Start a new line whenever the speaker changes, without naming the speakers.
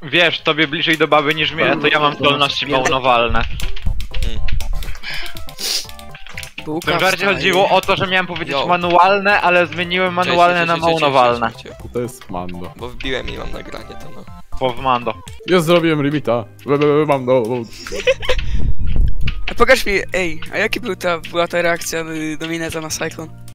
wiesz, tobie bliżej do baby niż mnie, to ja mam zdolności maunowalne. W tym żarcie chodziło o to, że miałem powiedzieć manualne, ale zmieniłem manualne na maunowalne.
To jest Mando.
Bo wbiłem i mam nagranie to no.
Po w Mando.
Ja zrobiłem limita. Mando.
Pokaż mi, ej, a jaki była ta reakcja Domineta na Cyclone?